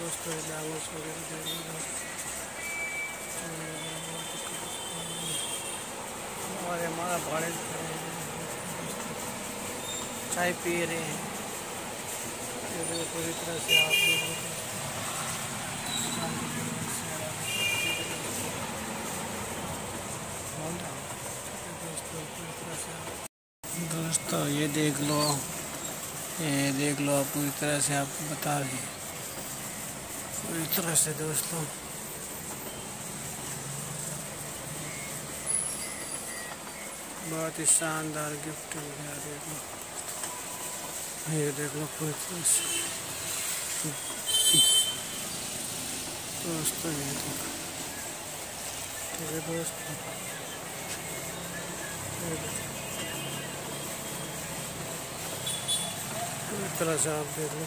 दोस्तों डांगोस वगैरह देख लो और हमारा भाड़े चाय पी रहे हैं। ये पूरी तरह से आप दोस्तों ये देख लो आप पूरी तरह से आपको बता दें पूरी तरह से दोस्तों बहुत ही शानदार गिफ्ट मिल गया। देख लो ये देख लो पूरी तरह से दोस्तों ये देखो ठीक है दोस्तों पूरी तरह से आप देख लो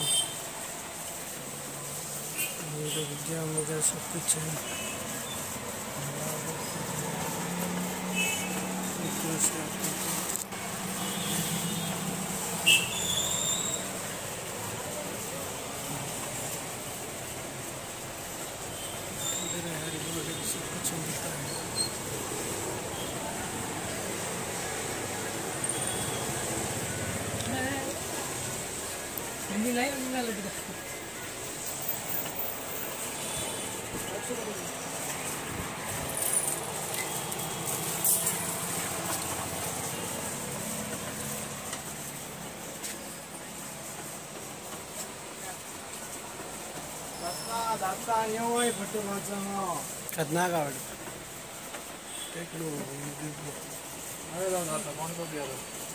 ये विद्या वगैरह सब कुछ है। सब कुछ मिलता है। खतना का देख लो।